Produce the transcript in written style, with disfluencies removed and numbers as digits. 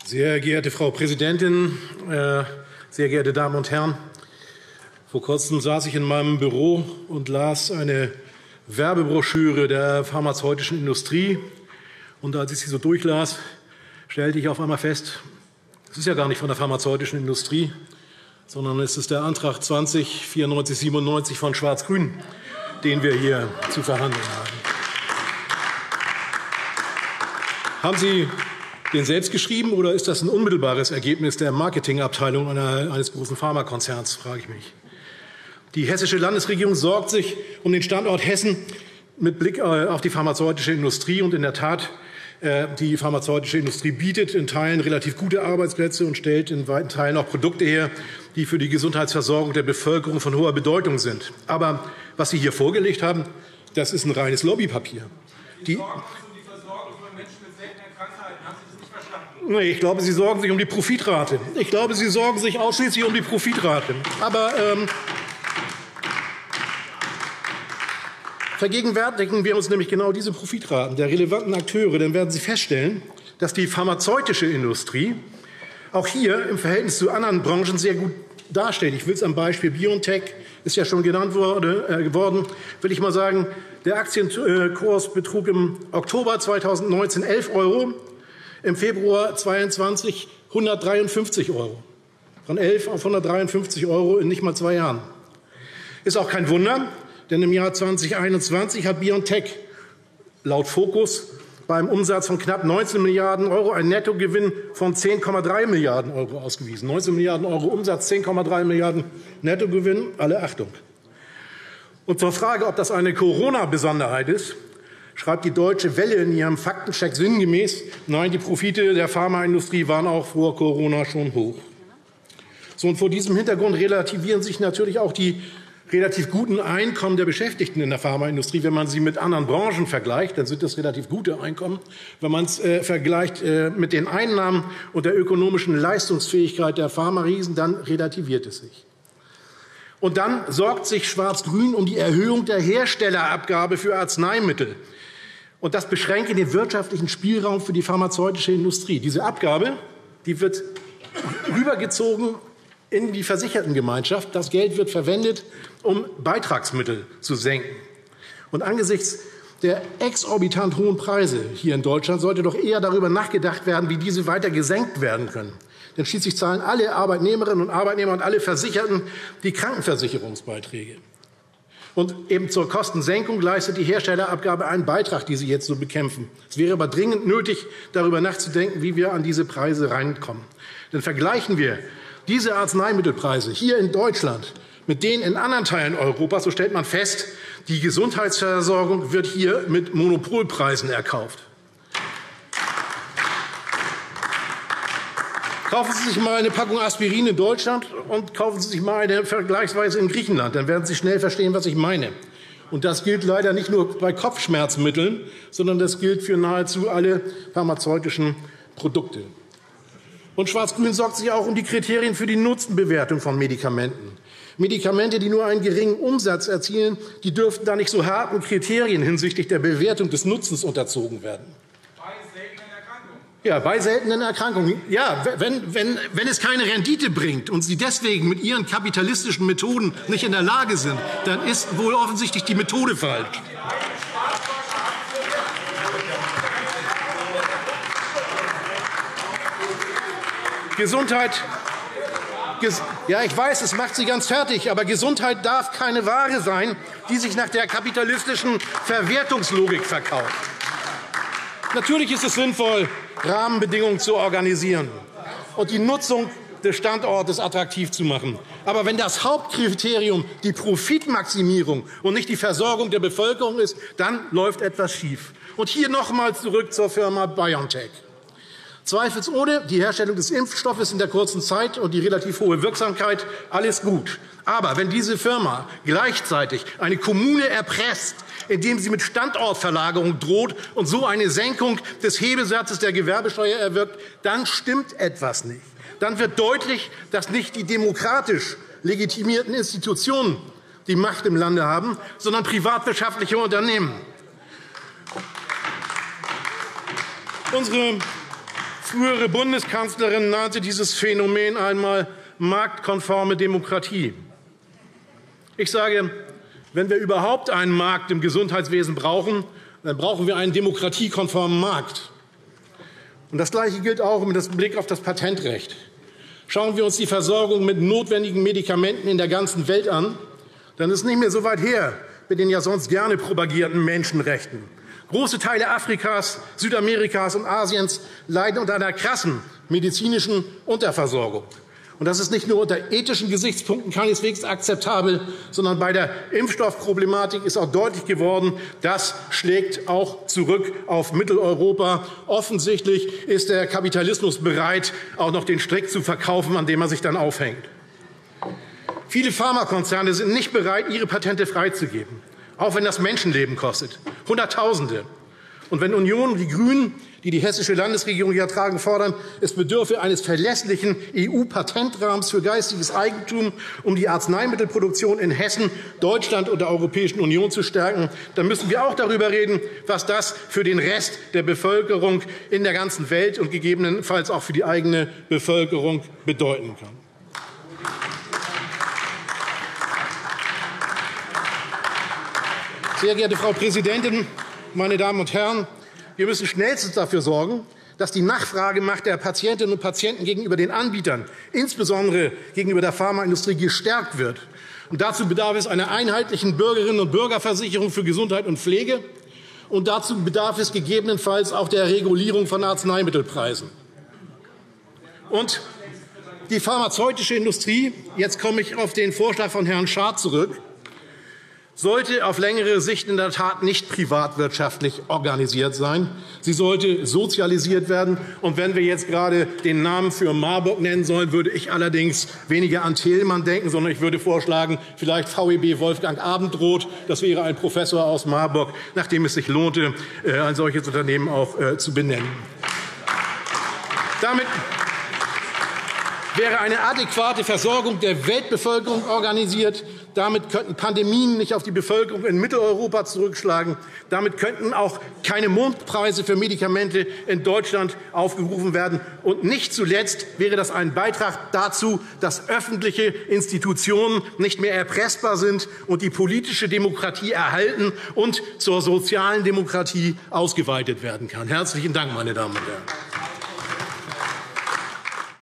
Sehr geehrte Frau Präsidentin, sehr geehrte Damen und Herren! Vor Kurzem saß ich in meinem Büro und las eine Werbebroschüre der pharmazeutischen Industrie. Und als ich sie so durchlas, stellte ich auf einmal fest, es ist ja gar nicht von der pharmazeutischen Industrie, sondern es ist der Antrag 20-9497 von Schwarz-Grün, den wir hier zu verhandeln haben. Haben Sie den selbst geschrieben, oder ist das ein unmittelbares Ergebnis der Marketingabteilung eines großen Pharmakonzerns, frage ich mich. Die hessische Landesregierung sorgt sich um den Standort Hessen mit Blick auf die pharmazeutische Industrie. Und in der Tat, die pharmazeutische Industrie bietet in Teilen relativ gute Arbeitsplätze und stellt in weiten Teilen auch Produkte her, die für die Gesundheitsversorgung der Bevölkerung von hoher Bedeutung sind. Aber was Sie hier vorgelegt haben, das ist ein reines Lobbypapier. Nee, ich glaube, Sie sorgen sich um die Profitrate. Ich glaube, Sie sorgen sich ausschließlich um die Profitrate. Aber vergegenwärtigen wir uns nämlich genau diese Profitraten der relevanten Akteure, dann werden Sie feststellen, dass die pharmazeutische Industrie auch hier im Verhältnis zu anderen Branchen sehr gut dasteht. Ich will es am Beispiel BioNTech, ist ja schon genannt worden, will ich mal sagen, der Aktienkurs betrug im Oktober 2019 11 €, im Februar 2022 153 €. Von 11 auf 153 € in nicht mal 2 Jahren. Ist auch kein Wunder, denn im Jahr 2021 hat BioNTech laut Focus beim Umsatz von knapp 19 Milliarden € einen Nettogewinn von 10,3 Milliarden € ausgewiesen. 19 Milliarden € Umsatz, 10,3 Milliarden Nettogewinn, alle Achtung. Und zur Frage, ob das eine Corona-Besonderheit ist, schreibt die Deutsche Welle in ihrem Faktencheck sinngemäß, nein, die Profite der Pharmaindustrie waren auch vor Corona schon hoch. So, und vor diesem Hintergrund relativieren sich natürlich auch die relativ guten Einkommen der Beschäftigten in der Pharmaindustrie. Wenn man sie mit anderen Branchen vergleicht, dann sind das relativ gute Einkommen. Wenn man es vergleicht mit den Einnahmen und der ökonomischen Leistungsfähigkeit der Pharmariesen, dann relativiert es sich. Und dann sorgt sich Schwarz-Grün um die Erhöhung der Herstellerabgabe für Arzneimittel. Und das beschränke den wirtschaftlichen Spielraum für die pharmazeutische Industrie. Diese Abgabe, die wird rübergezogen in die Versichertengemeinschaft. Das Geld wird verwendet, um Beitragsmittel zu senken. Und angesichts der exorbitant hohen Preise hier in Deutschland sollte doch eher darüber nachgedacht werden, wie diese weiter gesenkt werden können. Denn schließlich zahlen alle Arbeitnehmerinnen und Arbeitnehmer und alle Versicherten die Krankenversicherungsbeiträge. Und eben zur Kostensenkung leistet die Herstellerabgabe einen Beitrag, die Sie jetzt so bekämpfen. Es wäre aber dringend nötig, darüber nachzudenken, wie wir an diese Preise reinkommen. Denn vergleichen wir diese Arzneimittelpreise hier in Deutschland mit denen in anderen Teilen Europas, so stellt man fest, die Gesundheitsversorgung wird hier mit Monopolpreisen erkauft. Kaufen Sie sich mal eine Packung Aspirin in Deutschland und kaufen Sie sich mal eine vergleichsweise in Griechenland. Dann werden Sie schnell verstehen, was ich meine. Und das gilt leider nicht nur bei Kopfschmerzmitteln, sondern das gilt für nahezu alle pharmazeutischen Produkte. Und Schwarz-Grün sorgt sich auch um die Kriterien für die Nutzenbewertung von Medikamenten. Medikamente, die nur einen geringen Umsatz erzielen, die dürften da nicht so harten Kriterien hinsichtlich der Bewertung des Nutzens unterzogen werden. Ja, bei seltenen Erkrankungen. Ja, wenn es keine Rendite bringt und Sie deswegen mit Ihren kapitalistischen Methoden nicht in der Lage sind, dann ist wohl offensichtlich die Methode falsch. Gesundheit. Ja, ich weiß, es macht Sie ganz fertig, aber Gesundheit darf keine Ware sein, die sich nach der kapitalistischen Verwertungslogik verkauft. Natürlich ist es sinnvoll, Rahmenbedingungen zu organisieren und die Nutzung des Standortes attraktiv zu machen. Aber wenn das Hauptkriterium die Profitmaximierung und nicht die Versorgung der Bevölkerung ist, dann läuft etwas schief. Und hier noch einmal zurück zur Firma BioNTech. Zweifelsohne die Herstellung des Impfstoffes in der kurzen Zeit und die relativ hohe Wirksamkeit, alles gut. Aber wenn diese Firma gleichzeitig eine Kommune erpresst, indem sie mit Standortverlagerung droht und so eine Senkung des Hebesatzes der Gewerbesteuer erwirkt, dann stimmt etwas nicht. Dann wird deutlich, dass nicht die demokratisch legitimierten Institutionen die Macht im Lande haben, sondern privatwirtschaftliche Unternehmen. Unsere frühere Bundeskanzlerin nannte dieses Phänomen einmal marktkonforme Demokratie. Ich sage, wenn wir überhaupt einen Markt im Gesundheitswesen brauchen, dann brauchen wir einen demokratiekonformen Markt. Und das Gleiche gilt auch mit Blick auf das Patentrecht. Schauen wir uns die Versorgung mit notwendigen Medikamenten in der ganzen Welt an, dann ist es nicht mehr so weit her mit den ja sonst gerne propagierten Menschenrechten. Große Teile Afrikas, Südamerikas und Asiens leiden unter einer krassen medizinischen Unterversorgung. Und das ist nicht nur unter ethischen Gesichtspunkten keineswegs akzeptabel, sondern bei der Impfstoffproblematik ist auch deutlich geworden, das schlägt auch zurück auf Mitteleuropa. Offensichtlich ist der Kapitalismus bereit, auch noch den Strick zu verkaufen, an dem er sich dann aufhängt. Viele Pharmakonzerne sind nicht bereit, ihre Patente freizugeben, auch wenn das Menschenleben kostet, Hunderttausende. Und wenn Union und die Grünen, die die hessische Landesregierung hier tragen, fordern, es bedürfe eines verlässlichen EU-Patentrahmens für geistiges Eigentum, um die Arzneimittelproduktion in Hessen, Deutschland und der Europäischen Union zu stärken, dann müssen wir auch darüber reden, was das für den Rest der Bevölkerung in der ganzen Welt und gegebenenfalls auch für die eigene Bevölkerung bedeuten kann. Sehr geehrte Frau Präsidentin, meine Damen und Herren! Wir müssen schnellstens dafür sorgen, dass die Nachfragemacht der Patientinnen und Patienten gegenüber den Anbietern, insbesondere gegenüber der Pharmaindustrie, gestärkt wird. Und dazu bedarf es einer einheitlichen Bürgerinnen- und Bürgerversicherung für Gesundheit und Pflege. Und dazu bedarf es gegebenenfalls auch der Regulierung von Arzneimittelpreisen. Und die pharmazeutische Industrie, jetzt komme ich auf den Vorschlag von Herrn Schardt zurück, sollte auf längere Sicht in der Tat nicht privatwirtschaftlich organisiert sein. Sie sollte sozialisiert werden. Und wenn wir jetzt gerade den Namen für Marburg nennen sollen, würde ich allerdings weniger an Thälmann denken, sondern ich würde vorschlagen, vielleicht VEB Wolfgang Abendroth. Das wäre ein Professor aus Marburg, nachdem es sich lohnte, ein solches Unternehmen auch zu benennen. Damit wäre eine adäquate Versorgung der Weltbevölkerung organisiert. Damit könnten Pandemien nicht auf die Bevölkerung in Mitteleuropa zurückschlagen. Damit könnten auch keine Mondpreise für Medikamente in Deutschland aufgerufen werden. Und nicht zuletzt wäre das ein Beitrag dazu, dass öffentliche Institutionen nicht mehr erpressbar sind und die politische Demokratie erhalten und zur sozialen Demokratie ausgeweitet werden kann. Herzlichen Dank, meine Damen und Herren.